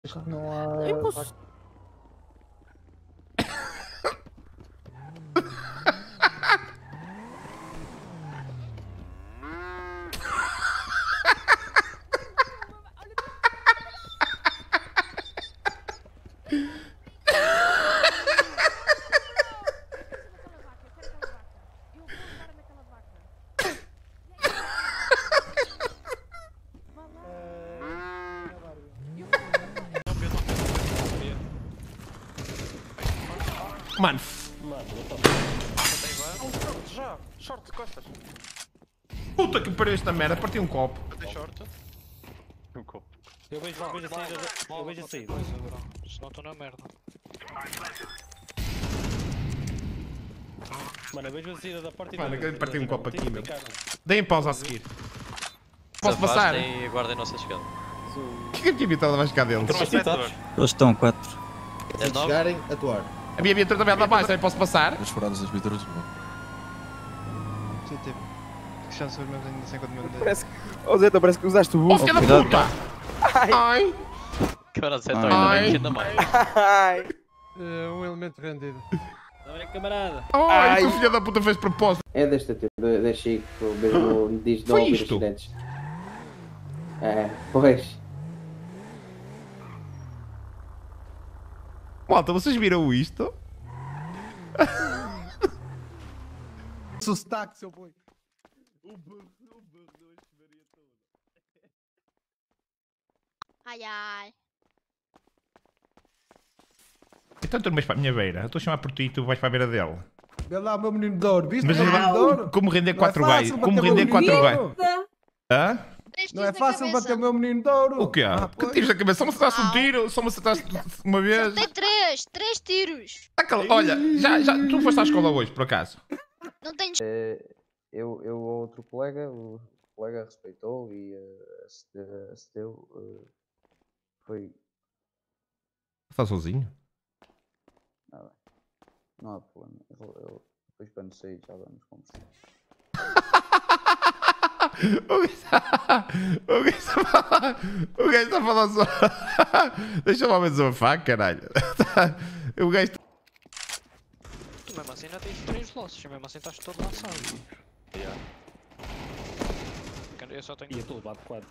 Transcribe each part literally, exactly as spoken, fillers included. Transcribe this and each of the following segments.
Acho que não há. Eu posso... Mano, Mano, eu tô... Um short já, short de costas. puta que pariu esta merda, parti um copo. Tem short. Um copo. Eu vejo, eu vejo a saída. da- Eu vejo a saída. Senão estou na merda. Mano, eu vejo a saída da porta e Mano, da- eu parti um copo aqui, meu. Ficar- Deem pausa a seguir. Posso passar? E guardem a nossa chegada. O que é que a minha viatura vai ficar dentro? Mas tentados. Eles estão quatro. É Se nove? chegarem, atuar. A minha viatura também anda mais, também posso passar? As paradas das viaturas. Sim, tipo. Que chance os meus ainda sem quando me Parece que. Ô Zeta, parece que usaste o Oh, boost. filha da cuidado. puta! Ai! Cara, você tá Ai. ainda bem ainda mais. Ai! Um elemento rendido. Olha, camarada. Ai, que Ai. o filho da puta fez propósito! É desta tipo, da Chico, mesmo diz de não Foi ouvir isto? acidentes. É, pois. Malta, vocês viram isto? Sostaque, seu boi. Ai ai. Então tu não vais para a minha beira. Eu estou a chamar por ti e tu vais para a beira dele. Vê lá, meu menino de ouro. Viste Mas o meu menino de ouro? como render Não é quatro fácil gajos? bater Como o render menino quatro de gajos? ouro. Hã? Três Não é tiros na fácil cabeça. bater o meu menino de ouro. O quê? Ah, Que pois. tiros da cabeça? Só me acertaste um tiro? Só me acertaste uma vez? Tem três, três tiros. Aquela- Olha, já, já, tu foste à escola hoje, por acaso? Não tem Eu, eu outro colega, o colega respeitou e uh, acedeu, acedeu uh, foi. Está sozinho? Nada. Não há problema. Eu, eu, depois quando sair já vamos conversar. O gajo está o gajo está a falar. O gajo está a falar só. Deixa-me ao menos uma faca, caralho. O gajo. Tu mesmo assim ainda tens três losses, mesmo assim estás todo lançado. Eu só tenho. E eu estou levado quatro.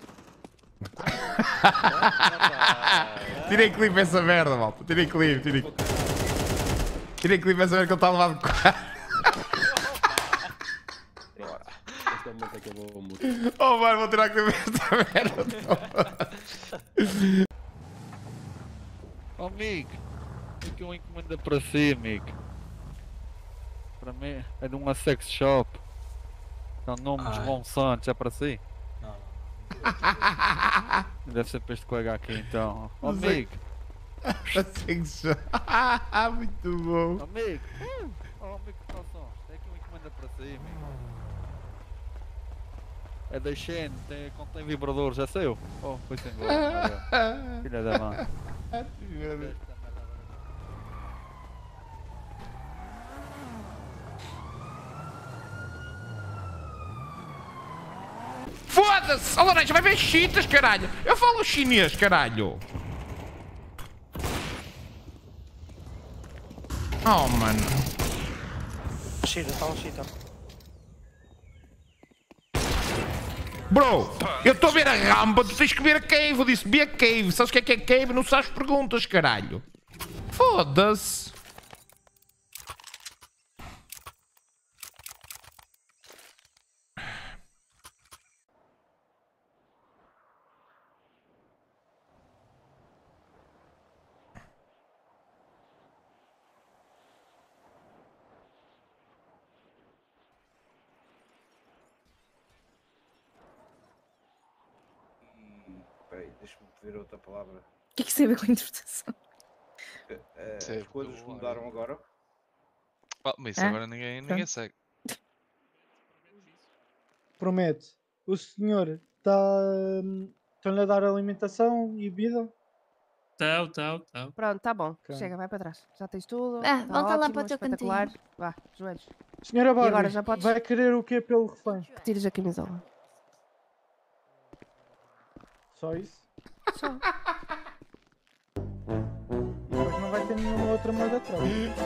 Tirei clipe essa merda, malta. Tirei clipe, tirei. Tirei clipe essa merda que ele está a levar de quatro. Este é o momento em que eu vou muito. Oh, mano, vou tirar clipe essa merda. Oh, amigo, tem aqui uma encomenda para si, amigo. Para mim, é de uma sex shop. É o nome de João Santos, é para si? Não, Deve ser para este colega aqui, então. Oh, Não sei. amigo, Muito bom. amigo. Oh, amigo, calção. Tem aqui uma encomenda para si, amigo. É da Shen, tem, contém vibradores, é seu? Oh, foi-se embora. Olha, filha da mãe. Foda-se! A laranja vai ver chitas, caralho! Eu falo chinês, caralho! Oh, mano. Chita, está um chita. Bro, eu estou a ver a rampa, tu tens que ver a cave. Eu disse, be a cave. Sabes o que é que é cave? Não sabes perguntas, caralho. Foda-se. Peraí, deixa-me ver outra palavra. O que é que isso tem a ver com a interpretação? Eh, Sim. as coisas mudaram agora. Ah, mas isso Ah, agora ninguém, ninguém segue. Promete. O senhor está. Estão-lhe a dar alimentação e bebida? Tá, tá, tá. Pronto, tá bom. Ok. Chega, vai para trás. Já tens tudo. Ah, tá volta lá ótimo, para o teu espetacular. cantinho. Vá, joelhos. Senhora Barbie, agora já podes- vai querer o quê pelo refém? Retires a camisola. Só isso? Só. Mas não vai ter nenhuma outra moeda troca.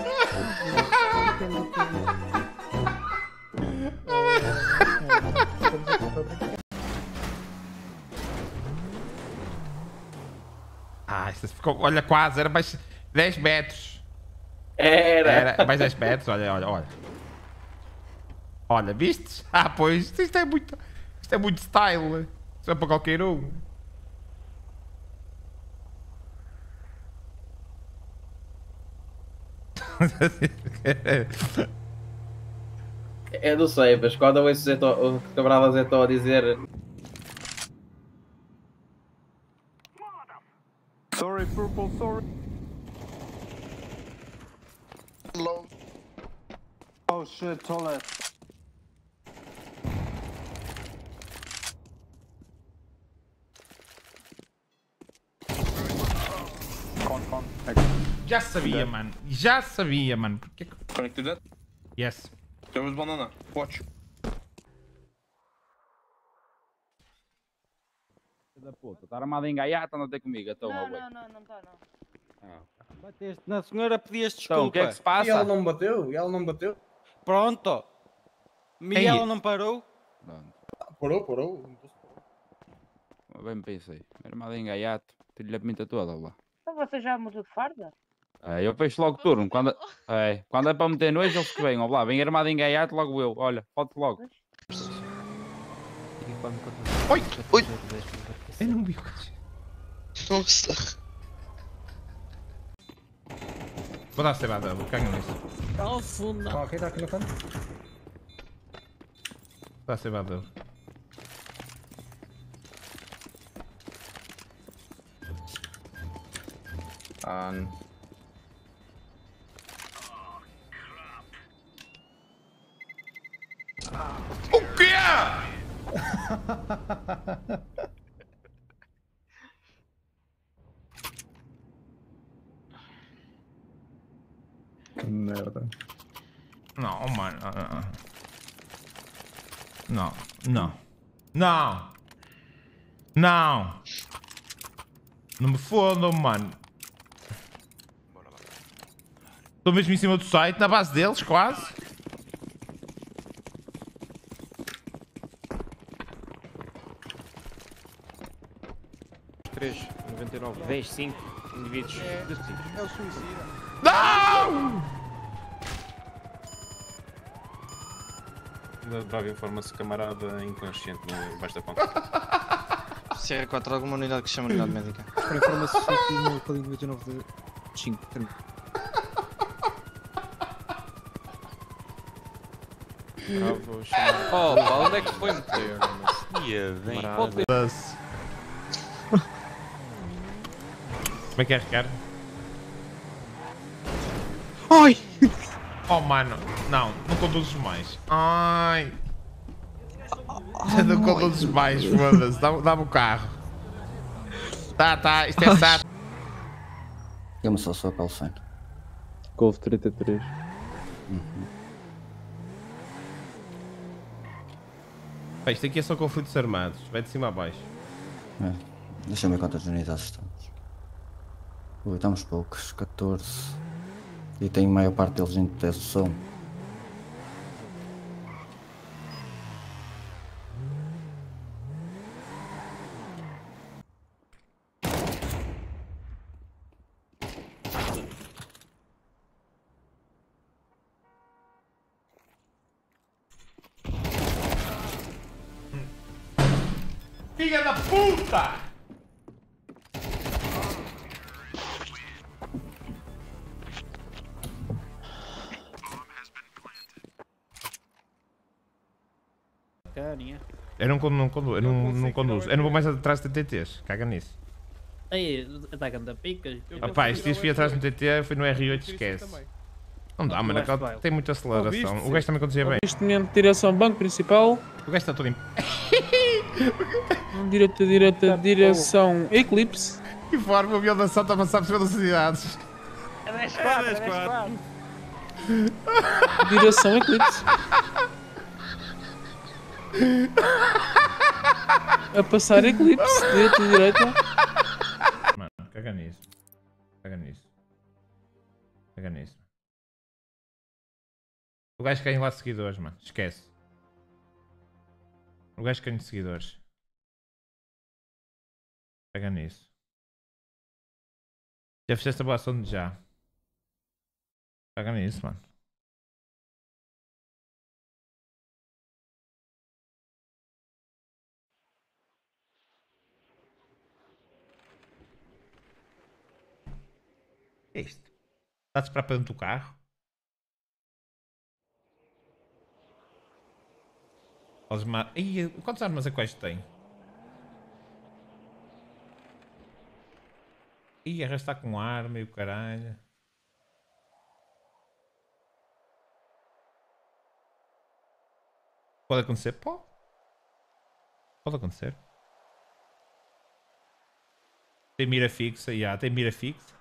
Ah, isso ficou. Olha, quase, era mais dez metros. Era! Era mais dez metros, olha, olha, olha. Olha, vistes? Ah, pois, isto é muito. Isto é muito style. Isto é para qualquer um. Eu não sei, mas quando eu ouço o camarada Zé Tó a dizer Sorry, purple, sorry. Low. Oh shit, toilet. Con, con. Já sabia, mano. Já sabia, mano. Porque... Connected that? Yes. There was banana. Watch. Da puta, tá armado em gaiata, anda a ter comigo, então, Não, ó, boi. não, não, não está não. Bateste na senhora, pedias desculpa. Então, o que é que se E ela passa? não me bateu? E ela não me bateu? Pronto. E Ei. ela não parou? Pronto, Parou, parou. bem pensei. Armado em gaiato, tiro-lhe a pinta toda lá. Então você já mudou de farda? É, eu fecho logo turno. Quando é, quando é para meter nojo, eles que vêm. Ó lá, vem armado em gaiato, logo eu. Olha, pode logo. Oi! Oi! Eu não vi o gajo. Nossa. Vou dar a cebada, vou cagar nisso. Ao fundo. Ó, quem está aqui no canto? Vou dar a cebada. Ah, não. O quê? Que merda. Não, mano. Não, não. Não. Não. Não me fodam, mano. Estou mesmo em cima do site, na base deles, quase. três, noventa e nove, dez, cinco indivíduos. É o suicida. Não! Bravo informa-se camarada inconsciente no baixo da ponta. Se é contra alguma unidade que se chama unidade médica. Para informação aqui no código noventa e nove de cinco. Oh, pá, onde é que foi meter? Ia bem. Como é que é, Ricardo? Ai! Oh, mano. Não, não conduzes mais. Ai. Não conduzes mais, foda-se. Dá- Dá-me o carro. Tá, tá, isto é sato. Diga-me só a sua calção. Golf trinta e três. Pá, isto aqui é só conflitos armados. Vai de cima a baixo. É. Deixa-me ver quantas unidades estamos. Ui, estamos poucos, catorze. E tem a maior parte deles em proteção. Filha da puta! Carinha. Eu não, condu- não, condu- eu não, não conduzo. Eu não vou mais atrás de T Ts. Caga nisso. Aí, atacando a pica. Opá, este dia fui atrás do T T, fui no R oito, esquece. Não dá, mano, aquela tem muita aceleração. O gajo também conduzia bem. Investimento de direção banco principal. O gajo está todo em... Direita, direita, direção Eclipse. Que forma o avião da Santa a passar por cima das cidades. É dez quatro, é dez quatro. Direção Eclipse. A passar Eclipse, direita, direita. Mano, caga nisso. Pega nisso. Pega nisso. O gajo ganha lá seguidores, mano. Esquece. O gajo ganha seguidores. Pega nisso. Já fizeste a boa ação de já. Pega nisso, mano. É isto. Está a esperar para dentro do carro? Ma... Ih, quantas armas é que este tem? Ih, arrastar com arma e o caralho. Pode acontecer? Pô. Pode acontecer. Tem mira fixa, já, yeah, tem mira fixa.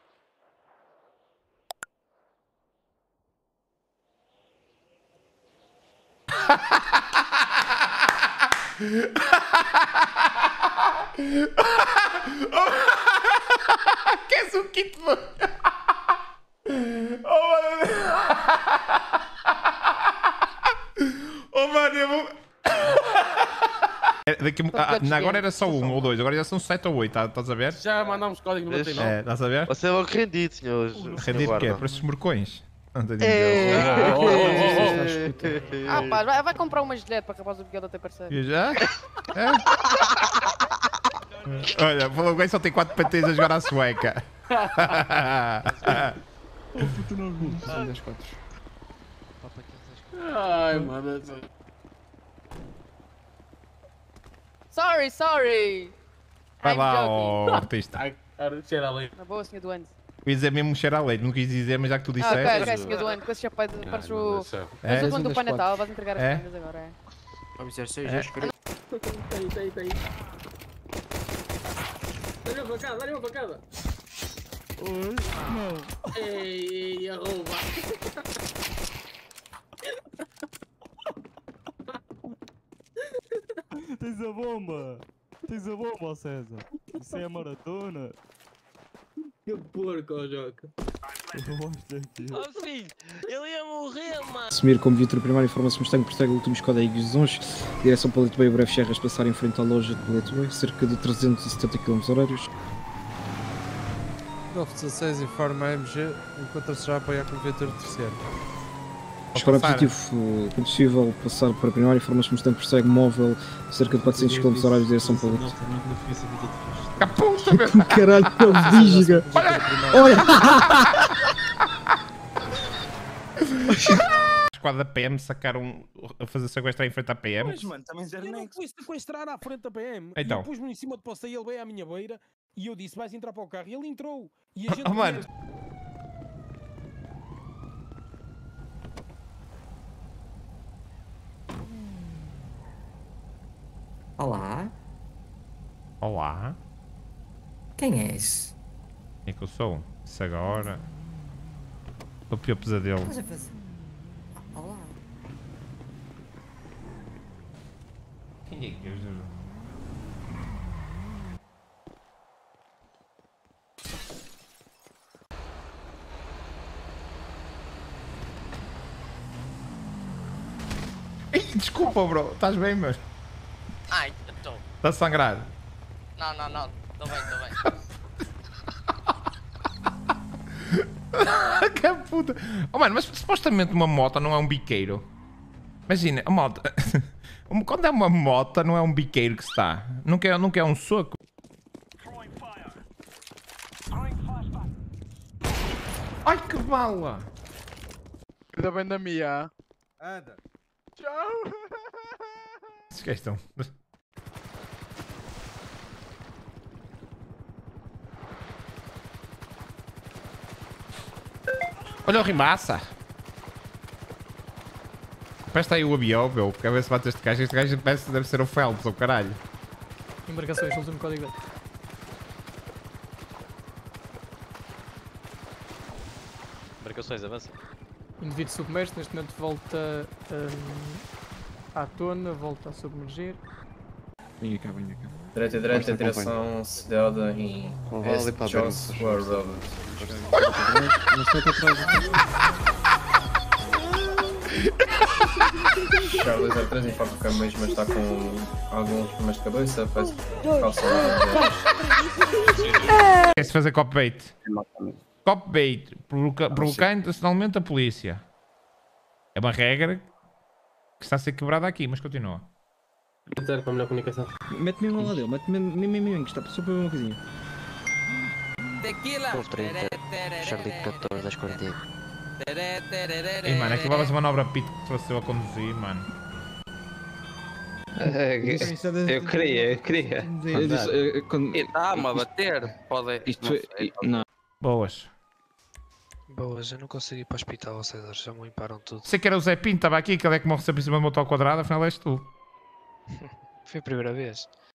Queres um kit? Oh mano, oh mano, eu vou. Daqui, ah, agora era só um ou dois, agora já são sete ou oito, estás a ver? Já mandámos código noventa e nove. É, estás a ver? Você é logo rendido, senhores. Rendido o quê? Para esses morcões? Não tenho Ah pá, vai, vai comprar uma gilete para acabar o bigode até parceiro. E já? É? Olha, falou que só tem quatro patês a jogar à sueca. Ai, mano. Sorry, sorry! Vai I'm lá, joking. ó artista. Ai, cara, cheira ali. Na boa, senhor Duane. Eu ia dizer mesmo cheiro a leite, não quis dizer, mas já que tu Ah, disseste. ok, ok, senhor Duane, com esse chapéu de parece o... É? Mas o dono do Pai Natal, vais entregar as É? prendas agora, é? Vamos dizer seis, É? dois, três. Tem, tem, tem. Dá-lhe uma facada, dá-lhe uma facada. Oi, não. Ei, arroba. Tens a bomba. Tens a bomba, ó César. Isso é a maratona. Que porco, ó Joca. Eu gosto daquilo. Oh filho, ele ia morrer, mano. Assumir como viatura primária informação Mustang persegue últimos códigos de onze, direção para Leite Bay, o breve Serras passar em frente à loja de Leite Bay, cerca de trezentos e setenta quilômetros horários. nove dezasseis informa a M G, encontra-se já a apoiar com viatura terceira. Escola positivo, é possível passar para a primária, informação Mustang persegue móvel, cerca de quatrocentos quilômetros horários, direção para Leite. Caputa, meu! Caralho, que vígiga! Olha! A esquadra da P M sacaram a fazer sequestrar em frente à P M. Pois, mano, também zero eu não fui sequestrar à frente da P M. Então. E eu pus-me em cima de posta e ele veio à minha beira e eu disse, vais entrar para o carro. E ele entrou. E a gente... Oh, mano. Olá, Olá. quem és? Quem é que eu sou? Isso agora. O pior pesadelo. Estás a fazer? Olá. Quem é que eu juro? Ei, desculpa, bro. Estás bem, mano? Ai, estou. Está a sangrar? Não, não, não. Estou bem, estou bem. Que puta. Oh, mano, mas supostamente uma moto não é um biqueiro. Imagina, a moto. Quando é uma moto, não é um biqueiro que está. Nunca é, nunca é um soco. Ai, que bala! Cuida bem da minha. Anda. Tchau. Esses gajos estão. Olha o rimaça! Presta aí o avião, meu. Quer ver se bate este gajo. Este gajo parece, deve ser o Phelps, ou caralho. Embarcações, último código. Embarcações, avança. Indivíduo submerso, neste momento volta hum, à tona, volta a submergir. Venha cá, venha cá. Direita, direita, direção Cidade em Est Joshua Road. Não sei para trás. Charlie zero três informa que a mesma está com alguns problemas de cabeça, parece calça. Quer-se fazer cop bait. Cop bait. Provoca, provocar intencionalmente a polícia. É uma regra que está a ser quebrada aqui, mas continua. Para a melhor comunicação. Mete-me ao lado dele, mete-me mesmo em mim, que está só para ver uma coisinha. Full trinta, Charlie catorze, dez quarenta e um. Ei, mano, é que levavas uma manobra pito que fosse eu a conduzir, mano. Eu queria, eu queria. Eu disse, eh, quando- E dá-me a bater. Pode. Isto foi. Não. Boas. Boas, eu não consigo ir para o hospital, César, já me limparam tudo. Sei que era o Zé Pinto, estava aqui, que ele é que morre sempre em cima do motor ao quadrado, afinal és tu. Foi a primeira vez.